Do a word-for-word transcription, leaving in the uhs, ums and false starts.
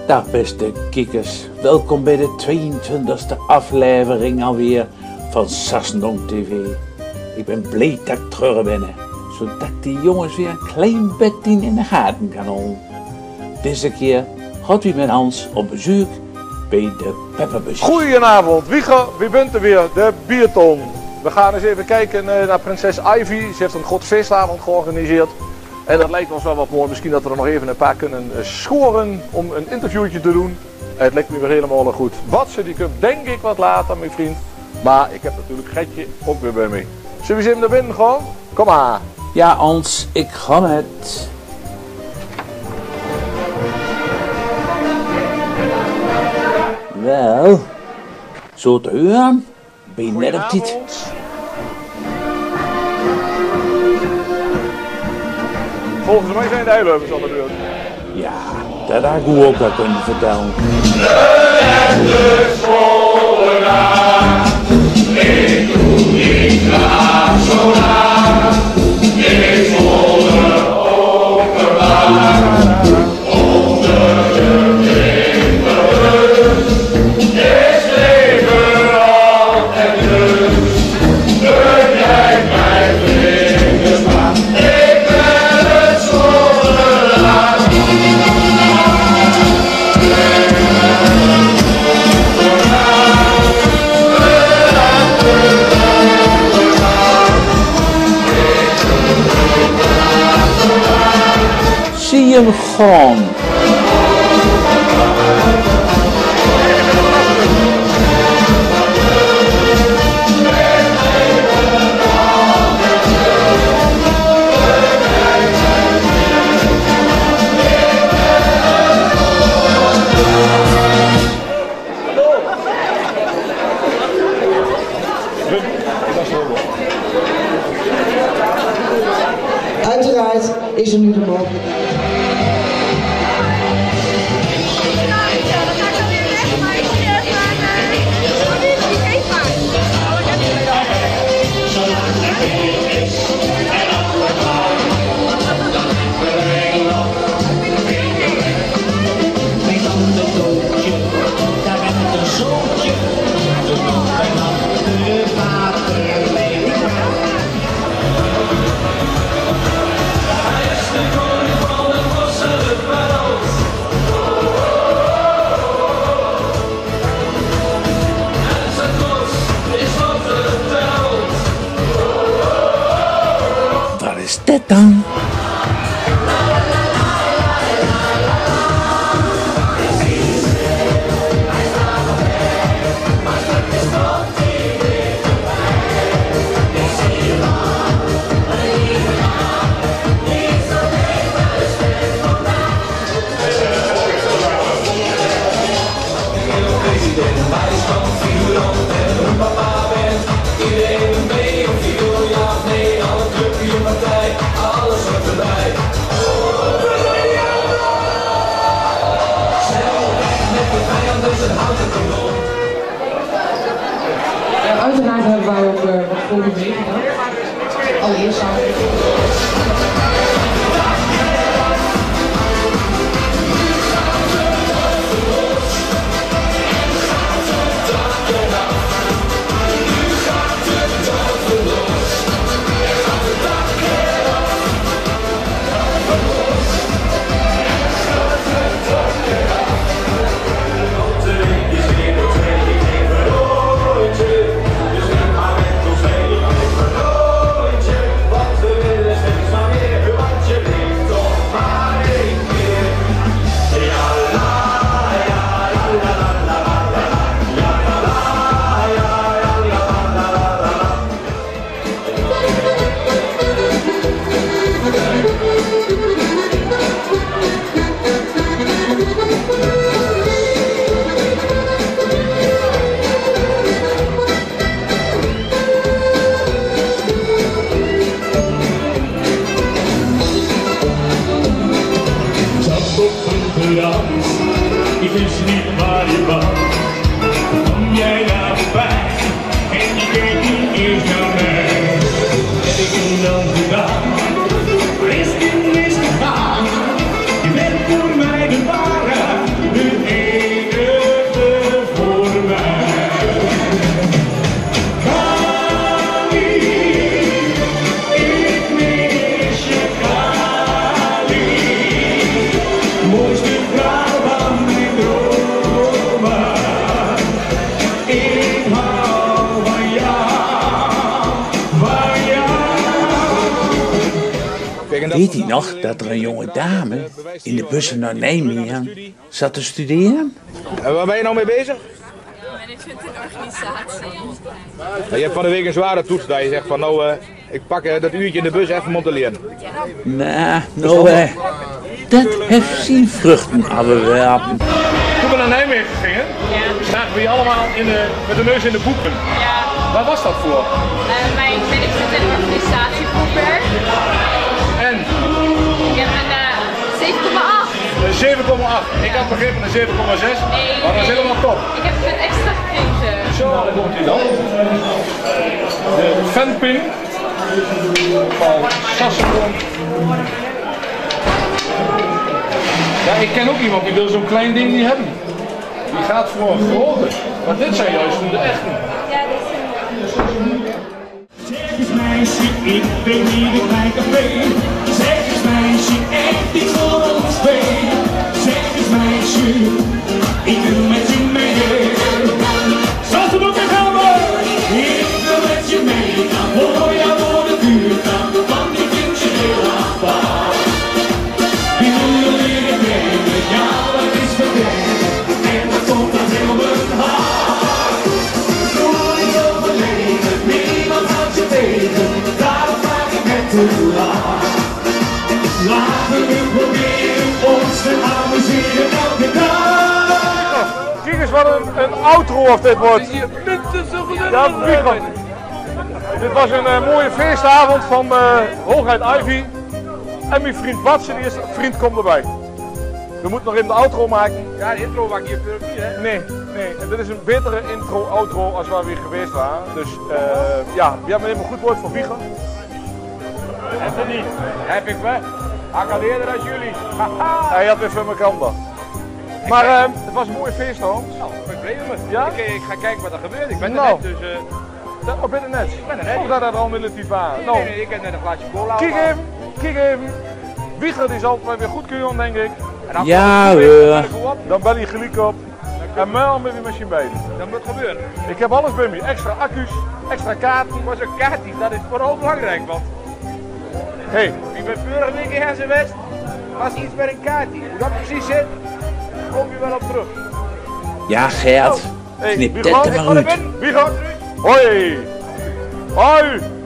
Dag beste kikkers, welkom bij de tweeëntwintigste aflevering alweer van Sassenong T V. Ik ben blij dat ik terug ben, zodat ik die jongens weer een klein beetje in de gaten kan houden. Deze keer gaat u met Hans op bezoek bij de Pepperbus. Goedenavond, wie, wie bent er weer? De bierton. We gaan eens even kijken naar prinses Ivy. Ze heeft een grote feestavond georganiseerd. En dat lijkt ons wel wat mooi. Misschien dat we er nog even een paar kunnen scoren om een interviewtje te doen. Het lijkt me weer helemaal goed. Watsen, die komt denk ik wat later, mijn vriend. Maar ik heb natuurlijk Getje ook weer bij me. Zullen we eens even naar binnen gaan? Kom maar. Ja, Hans, ik ga met. Wel, zo te horen, ben je net op dit. Volgens mij zijn de eileuvers al de beurt. Ja, dat had ik u ook wel kunnen vertellen. Ik doe niet graag zo laag, ik zonder overwaar, onder de winterrust, is leven altijd rust, kun jij mij vingers maar, ik ben het zonder laag. Zie je hem gaan. Uiteraard is er nu de mogelijkheid. Wat is dit dan? Uiteraard hebben wij ook uh, wat voor u meegedaan. Allereerst aan. Ik wist niet waar je was. Kom jij naar voorbij en je keek niet eerst naar mij. Heb ik hem dan gedaan? Waar is dit misgegaan? Je bent voor mij de waarheid. Weet hij nog dat er een jonge dame in de bussen naar Nijmegen zat te studeren? En waar ben je nou mee bezig? Management en organisatie. Ja, je hebt van de week een zware toets dat je zegt van nou, uh, ik pak uh, dat uurtje in de bus even om te leren. Nou, nou, uh, dat heeft zijn vruchten afgewerpen. Toen we naar Nijmegen gingen, zagen we je allemaal in de, met de neus in de boeken. Ja, Waar was dat voor? uh, mijn management en organisatie proefwerk. En Ik heb een uh, zeven komma acht. een zeven komma acht. Ik had begrepen een zeven komma zes, Nee, maar dat is nee. helemaal top. Ik heb het extra gekregen. Zo, daar komt hij dan. De fanpin van Sassenbond. Ja, ik ken ook iemand die wil zo'n klein ding niet hebben. Die gaat voor een grote. Maar dit zijn juist de echte. Ja, dit is een... Zeg eens meisje, ik ben hier in mijn café. Zeg eens meisje, echt iets voor ons twee. Zeg eens meisje, ik wil met je mee. Zoals de boeken gaan we! Ik wil met je mee. Hoor jou door de buurt gaan, want ik vind je heel apart. Ik wil leren kennen, ja dat is verkeerd. En dat komt dan heel mijn hart. Doe niet overleven, niemand houdt je tegen. Daarom vraag ik het te laat. Laten we proberen ons te amuseren elke dag. Kijk eens wat een, een outro of dit wordt. Ja, Wiegel. Dit was een uh, mooie feestavond van uh, Hoogheid Ivy. En mijn vriend Batsen, die is vriend, komt erbij. We moeten nog even de outro maken. Ja, de intro maak je natuurlijk niet, hè? Nee, nee. En dit is een betere intro-outro als waar we weer geweest waren. Dus uh, ja, jij hebt even een goed woord voor Wiegel. Anthony, heb ik wel. Ik al eerder als jullie. Hij had weer van mijn kant. Maar uh, het was een mooie feestavond. Nou, ik ben blij met me. Ja? Ik, ik ga kijken wat er gebeurt. Ik ben Nou. er net, dus... Uh, Dat was binnen net. ben er net. Of dat er al relatief waren. nee, Nou, nee, nee, ik heb net een glaasje cola. kijk opgehaald. even, kijk even. Wieger die zal het wel weer goed kunnen, denk ik. En als Ja, het goed is, dan hoor. bel ik hem op. Dan bel je gelijk op. En mail met die machine bij. Dat moet gebeuren. Ik heb alles bij me. Extra accu's, extra kaarten. Maar zo'n kaartje, dat is vooral belangrijk, want Hey, wie bij vorige week in Hersen West was iets met een kaartje. Hoe dat precies zit, kom je wel op terug. Ja, Gert, hey, knip wie dit gewoon? er Ik maar ga er uit. binnen. Wie gaat? Hoi. Hoi.